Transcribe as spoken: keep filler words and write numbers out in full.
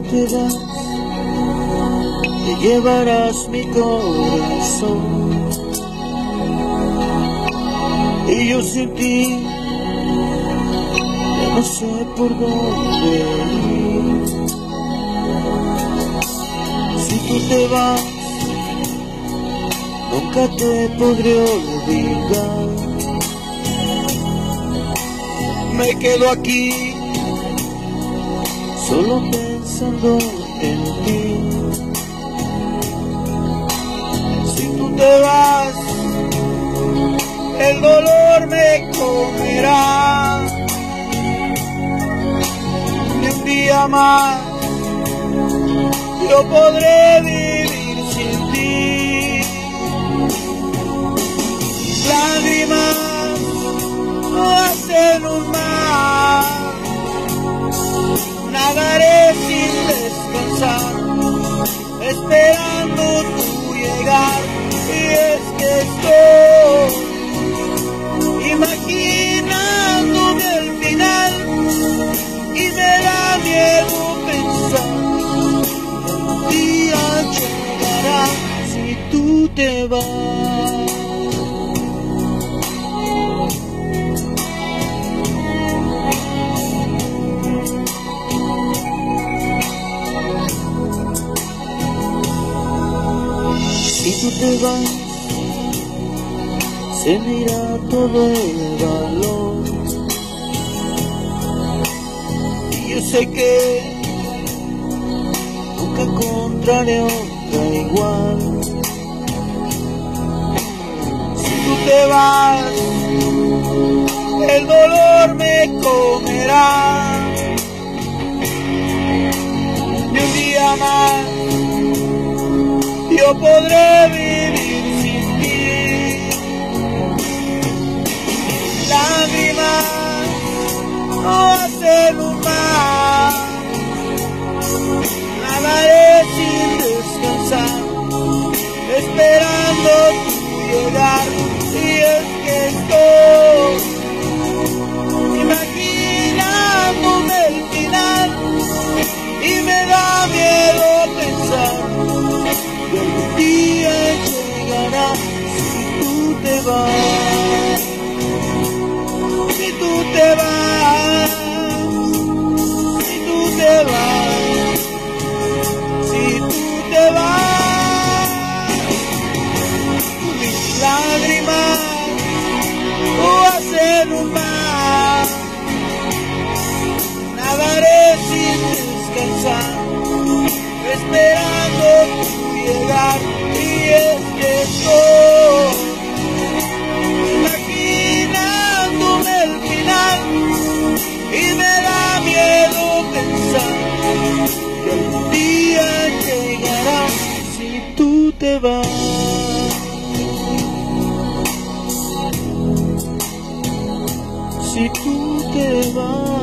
te vas, te llevarás mi corazón. Y yo sin ti ya no sé por dónde ir. Si tú te vas, nunca te podré olvidar. Me quedo aquí solo pensando en ti. Si tú te vas, el dolor me comerá. Ni un día más yo podré vivir sin ti. Lágrimas hacen un mar, nadaré sin descansar, esperando tu llegar. Y es que estoy imaginándome el final y me da miedo pensar que un día llegará si tú te vas. Si tú te vas, se me irá todo el valor. Y yo sé que nunca encontraré otra igual. Si tú te vas, el dolor me comerá. Ni un día más yo podré vivir sin ti. Lágrimas no hacen un mar, nadaré sin descansar, esperando tu llegar. Y es que estoy imaginándome el final y me da miedo pensar que un día llegará si tú te vas. Si tú te vas, si tú te vas, si tú te vas, mis lágrimas no hacen un mar, nadaré sin descansar, esperando tu llegar. Y es que estoy imaginándome el final y me da miedo pensar que algún día llegará si tú te vas. Si tú te vas.